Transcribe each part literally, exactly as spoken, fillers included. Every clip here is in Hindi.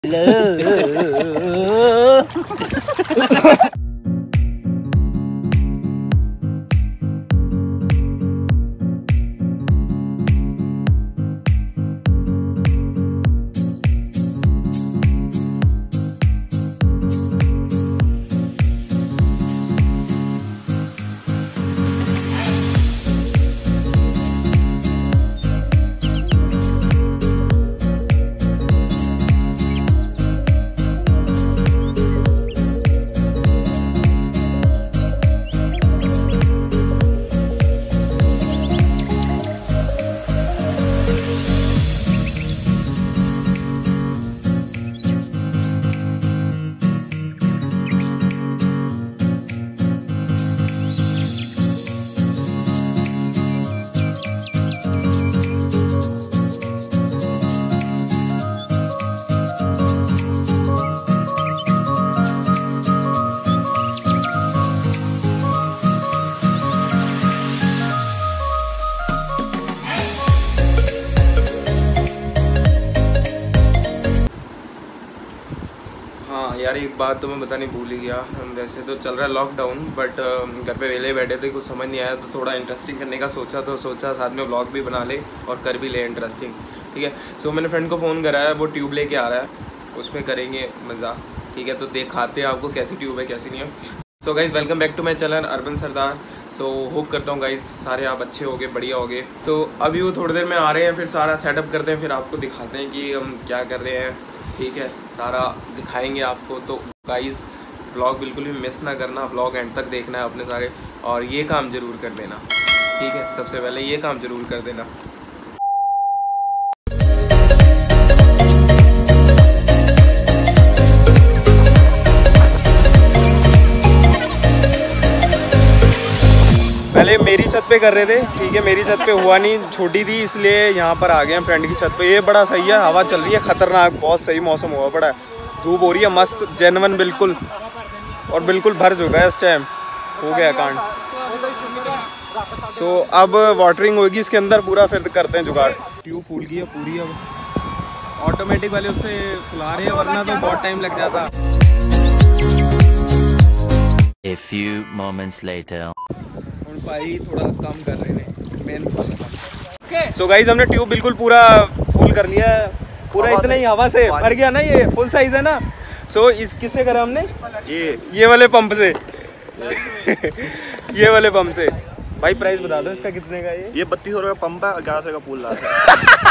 यार एक बात तो मैं बताने भूल ही गया। वैसे तो चल रहा है लॉकडाउन, बट घर पे वेले बैठे थे, कुछ समझ नहीं आया तो थोड़ा इंटरेस्टिंग करने का सोचा, तो सोचा साथ में व्लॉग भी बना ले और कर भी ले इंटरेस्टिंग। ठीक है, सो मैंने फ्रेंड को फ़ोन करा है, वो ट्यूब लेके आ रहा है, उसमें करेंगे मज़ा। ठीक है, तो दिखाते हैं आपको कैसी ट्यूब है कैसी नहीं है। So guys welcome back to my channel urban Sardar. So hope करता हूँ गाइज़ सारे आप अच्छे होगे, बढ़िया होगे। तो अभी वो थोड़ी देर में आ रहे हैं, फिर सारा सेटअप करते हैं, फिर आपको दिखाते हैं कि हम क्या कर रहे हैं। ठीक है, सारा दिखाएंगे आपको। तो गाइज़ व्लॉग बिल्कुल भी मिस ना करना, व्लॉग एंड तक देखना है अपने सारे, और ये काम ज़रूर कर देना। ठीक है, सबसे पहले ये काम ज़रूर कर देना। पहले मेरी छत पे कर रहे थे, ठीक है, मेरी छत पे हुआ नहीं, छोटी थी, इसलिए यहाँ पर आ गए हैं फ्रेंड की छत पे। ये बड़ा सही है, हवा चल रही है खतरनाक, बहुत सही मौसम हुआ पड़ा है, धूप हो रही है मस्त जेन्युइन बिल्कुल, और बिल्कुल भर चुका है इस टाइम, हो गया कांड। सो so, अब वाटरिंग होगी इसके अंदर पूरा, फिर करते हैं जुगाड़। ट्यूब फूल गई है पूरी, अब ऑटोमेटिक वाले उससे फुला रहे हैं, वरना तो बहुत टाइम लग जाता। A few moments later. भाई थोड़ा कम कर रहे हैं मेन वाला। सो गाइस हमने ट्यूब बिल्कुल पूरा फुल कर लिया है, पूरा इतना ही हवा से भर गया ना, ये फुल साइज है ना। सो so, इस किससे करा हमने, ये ये वाले पंप से ये वाले पंप से। भाई प्राइस बता दो इसका कितने का ये? ये बत्तीस सौ रुपये पंप है और ग्यारह सौ का पूल लाता है।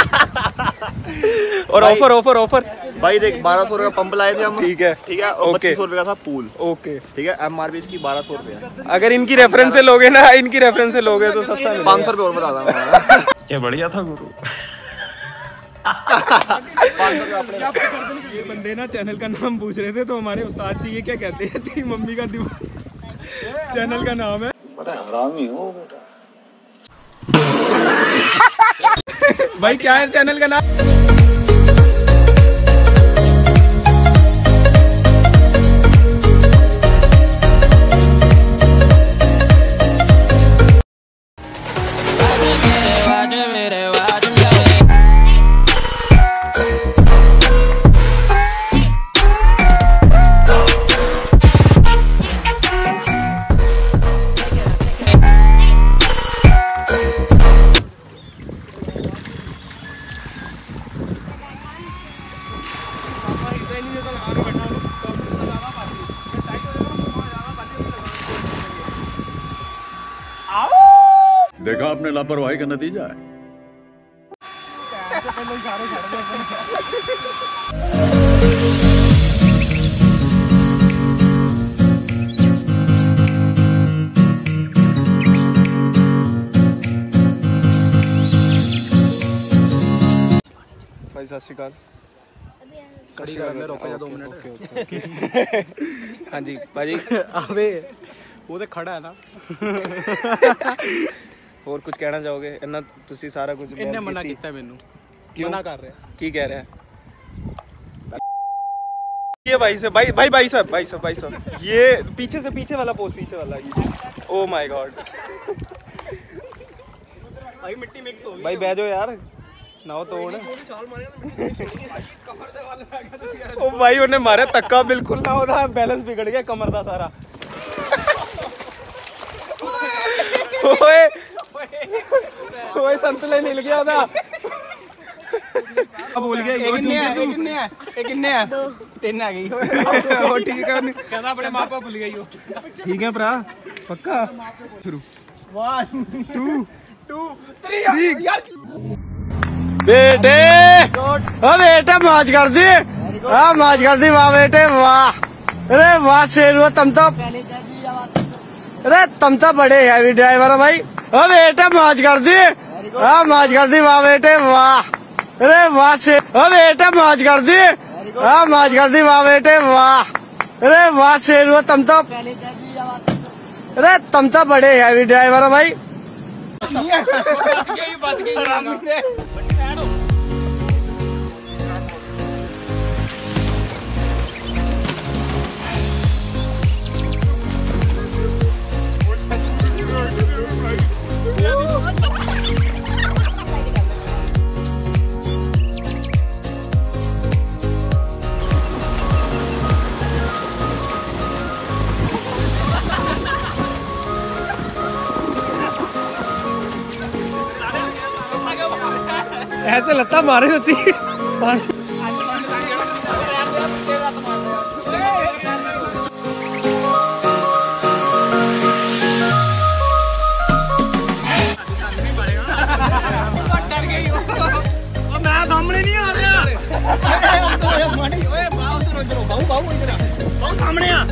और ऑफर ऑफर ऑफर भाई देख, बारह सौ रुपये पंप लाए थे हम। ठीक है ठीक है, और बत्तीस सौ रुपये का था पूल। ओके ठीक है, एम आर पी इसकी बारह सौ रुपये। अगर इनकी रेफरेंस से लोगे ना, इनकी रेफरेंस से लोगे तो सस्ता मिलेगा। पाँच सौ रुपये और बता दूँ। क्या बढ़िया था गुरु। ये बंदे ना चैनल का नाम पूछ रहे थे, तो हमारे उस्ताद जी ये क्या कहते हैं, तेरी मम्मी का दिमाग चैनल का नाम है। बड़ा हरामी हो बेटा। भाई क्या है चैनल का नाम? देखा आपने लापरवाही का नतीजा है। भाई सत श्री अकाल। कड़ी करने रोका दो मिनट। हाँ जी भाजी। अबे वो तो खड़ा है ना। ਹੋਰ कुछ कहना चाहोगे? इन्ना तुसी सारा कुछ इन्ने मना कीता मैनू। क्यों मना कर रहे? की कह रहे हैं? ये भाई से भाई भाई भाई साहब भाई साहब भाई साहब ये पीछे से पीछे वाला पोस्ट पीछे वाला ये। Oh my God. भाई मिट्टी मिक्स हो गई। भाई बैठ जाओ यार, ना तोड़ ओ भाई उन्हें मारे तक्का बिल्कुल ना होता बैलेंस बिगड़ गया कमर का सारा ओए ओए संतुलन हिल गया था अब भूल गया ये कितने है ये कितने है ये कितने है दो तीन आ गई ओ ठीक है कहना अपने मां बाप भूल गई हो ठीक है भरा पक्का शुरू वन टू टू थ्री यार बेटे ओ बेटे मौज कर दी हां मौज कर दी वाह बेटे वाह अरे वाह शेर तुम तो अरे तुम तो बड़े हैवी ड्राइवर हो भाई ओ बेटे मौज कर दी हां मौज कर दी वाह बेटे वाह अरे वाह से ओ बेटे मौज कर दी हां मौज कर दी वाह बेटे वाह अरे वाह शेर हो तुम तो अरे तुम तो बड़े हैवी ड्राइवर हो भाई बच गई बच गई ऐसे लत्ता मारे सच्ची मैं सामने नहीं आ रहा सामने आ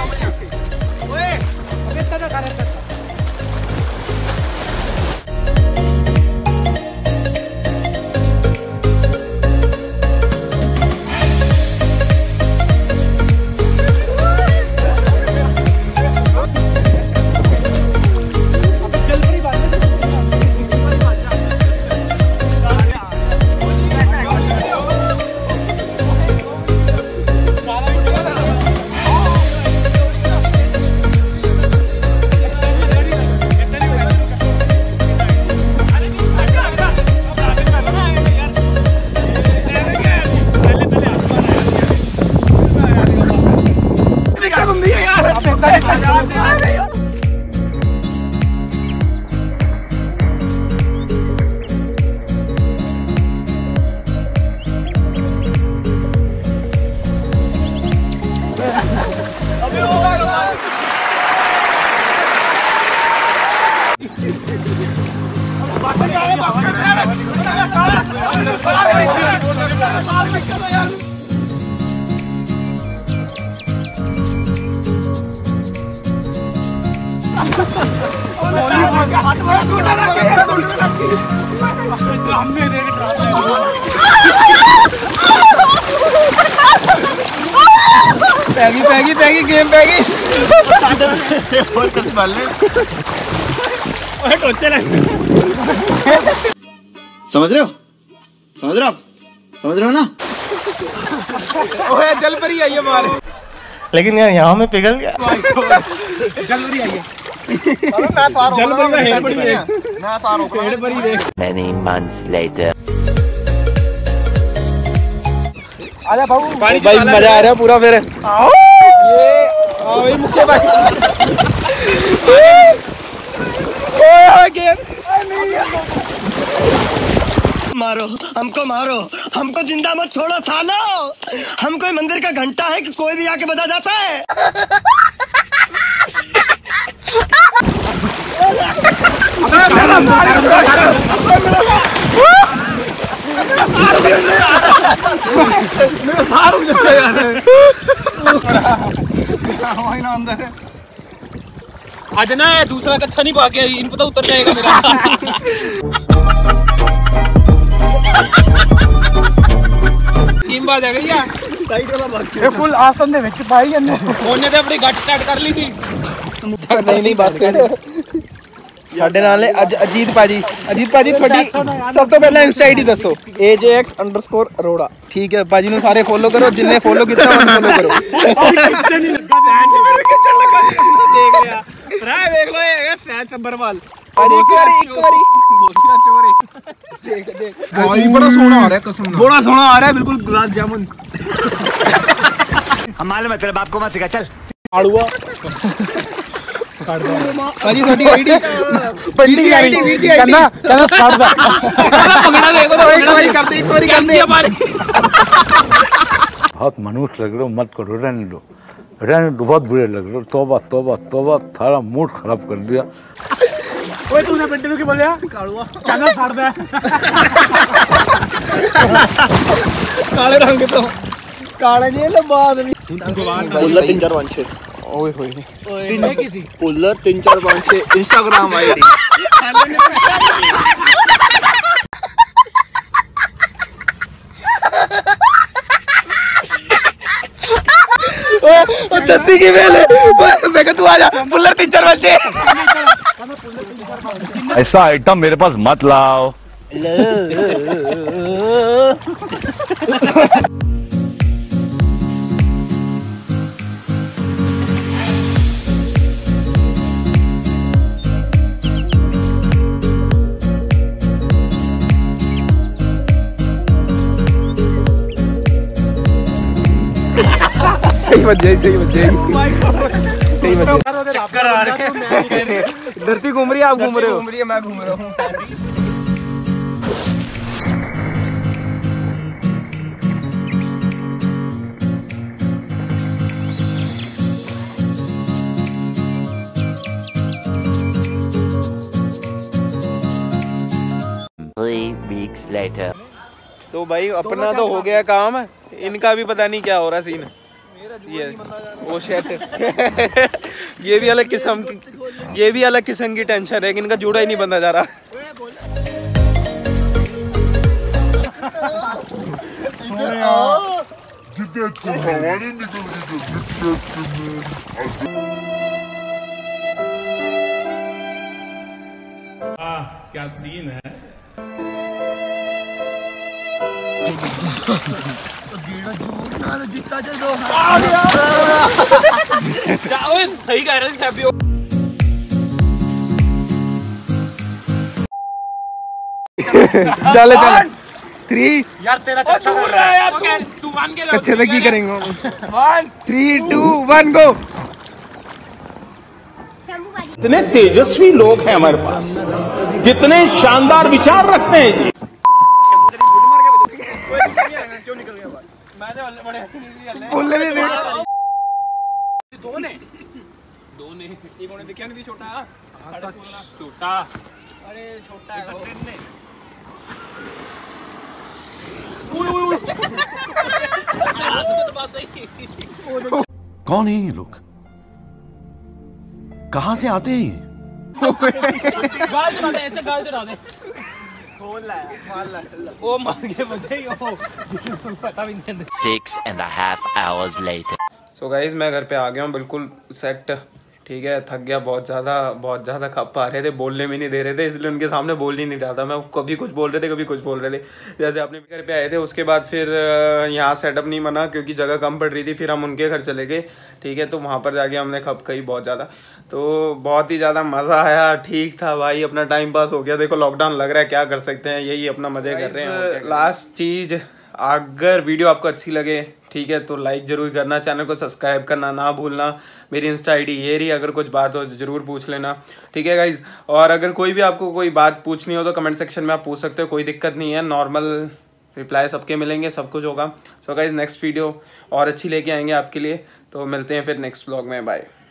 पैगी पैगी पैगी गेम पैगी और कुछ बाल समझ रहे हो समझ रहे हो आप समझ रहे हो ना ओए जल परी आई है मार लेकिन यार यहाँ में पिघल गया जल परी आई है जल परी है परी है मैं सार हो पेड़ परी देख Many months later. आजा बाबू भाई मजा आ रहा है पूरा फिर आओ ये आओ ये मुक्के भाई ओए गेम मारो हमको मारो हमको जिंदा मत छोड़ो सालो हम कोई मंदिर का घंटा है कि कोई भी आके बजा जाता है आज ना दूसरा कच्चा नहीं पा के इन पता उतर जाएगा मेरा टीम बाज आ गई है ये फुल आसन दे विच पाई जंदे ਉਹਨੇ ਤੇ ਆਪਣੀ ਗੱਟ ਸਟਾਰਟ ਕਰ ਲਈ ਸੀ नहीं नहीं बस ਸਾਡੇ ਨਾਲ ਅੱਜ ਅਜੀਤ ਭਾਜੀ ਅਜੀਤ ਭਾਜੀ ਤੁਹਾਡੀ ਸਭ ਤੋਂ ਪਹਿਲਾਂ ਇੰਸਟਾ ਆਈਡੀ ਦੱਸੋ ਏ ਜੇ ਐਕਸ ਅੰਡਰਸਕੋਰ ਅਰੋੜਾ ਠੀਕ ਹੈ ਭਾਜੀ ਨੂੰ ਸਾਰੇ ਫੋਲੋ ਕਰੋ ਜਿੰਨੇ ਫੋਲੋ ਕੀਤਾ ਉਹਨੂੰ ਫੋਲੋ ਕਰੋ ਕਿੱਥੇ ਨਹੀਂ ਲੱਗਾ ਧਿਆਨ ਮੇਰੇ ਕਿੱਥੇ ਲੱਗਾ ਦੇਖ ਰਿਹਾ ਭਰਾ ਵੇਖ ਲੋ ਇਹ सब्बरवाल पाजी एक बारी एक बारी बोधिया चोर है। देख देख भाई बड़ा सोना आ रहा है कसम से। बड़ा सोना आ रहा है बिल्कुल गुलाब जामुन। हम मालूम है तेरे बाप को मत सिखा चल। आड़ुआ पाजी थोड़ी आईडी पंडी आईडी वीटी आईडी कहना कहना स्टार्ट दा पकड़ा देखो तो एक बारी कर दे एक बारी कर दे। बहुत मनुष्य लग रहे हो, मत करो, रहने दो रहने दो, बहुत बुरे लग रहे हो। तौबा तौबा तौबा, थारा मूड खराब कर दिया। ओए तूने पंडी को क्या बोला? काड़ुआ कहना स्टार्ट दा काले रंग तो काले नहीं लंबा आदमी। पुल्लर तीन चार पाँच छः ओए होए पुल्लर तीन चार पाँच छः इंस्टाग्राम आईडी। ओ दस्सी की वेल मैं तू आ जा पुल्लर तीन चार बच्चे। ऐसा आइटम मेरे पास मत लाओ। सही बच जाए सही बच जाए सही बच जाए। चक्कर आ रहे हैं। धरती घूम रही है आप घूम रहे हो। घूम रही है मैं घूम रहा हूँ। Three weeks later. तो भाई अपना तो हो गया काम, इनका भी पता नहीं क्या हो रहा सीन। ये वो शेट ये भी अलग किस्म की ये भी अलग किस्म की टेंशन है कि इनका जूड़ा ही नहीं बंधा जा रहा। क्या सीन है। सही कह रहे हैं। चले चले थ्री यार तेरा अच्छा हो रहा है यार तू वन के अच्छे तक ही करेंगे। Three two one go. कितने तेजस्वी लोग हैं हमारे पास, कितने शानदार विचार रखते हैं जी। दो ने दो ने एक होने दिखा नहीं छोटा। सच छोटा अरे छोटा है वो। कौन है ये लोग, कहाँ से आते हैं? गाल चढ़ा दे ऐसे गाल चढ़ा दे। खोल लाया मार लाया ओ मार के बचे ही हो। पता भी नहीं। Six and a half hours later. So guys मैं घर पे आ गया हूँ बिल्कुल सेट, ठीक है। थक गया बहुत ज़्यादा, बहुत ज़्यादा खप आ रहे थे, बोलने भी नहीं दे रहे थे, इसलिए उनके सामने बोल ही नहीं रहा था मैं। कभी कुछ बोल रहे थे कभी कुछ बोल रहे थे। जैसे अपने घर पे आए थे उसके बाद फिर यहाँ सेटअप नहीं बना क्योंकि जगह कम पड़ रही थी, फिर हम उनके घर चले गए, ठीक है। तो वहाँ पर जाके हमने खप खाई बहुत ज़्यादा, तो बहुत ही ज़्यादा मज़ा आया, ठीक था भाई, अपना टाइम पास हो गया। देखो लॉकडाउन लग रहा है, क्या कर सकते हैं, यही अपना मज़े कर रहे हैं। लास्ट चीज़, अगर वीडियो आपको अच्छी लगे, ठीक है, तो लाइक ज़रूर करना, चैनल को सब्सक्राइब करना ना भूलना। मेरी इंस्टा आईडी ये रही, अगर कुछ बात हो ज़रूर पूछ लेना, ठीक है गाइज़। और अगर कोई भी आपको कोई बात पूछनी हो तो कमेंट सेक्शन में आप पूछ सकते हो, कोई दिक्कत नहीं है, नॉर्मल रिप्लाई सबके मिलेंगे, सब कुछ होगा। सो गाइज़ नेक्स्ट वीडियो और अच्छी लेके आएंगे आपके लिए, तो मिलते हैं फिर नेक्स्ट व्लॉग में, बाय।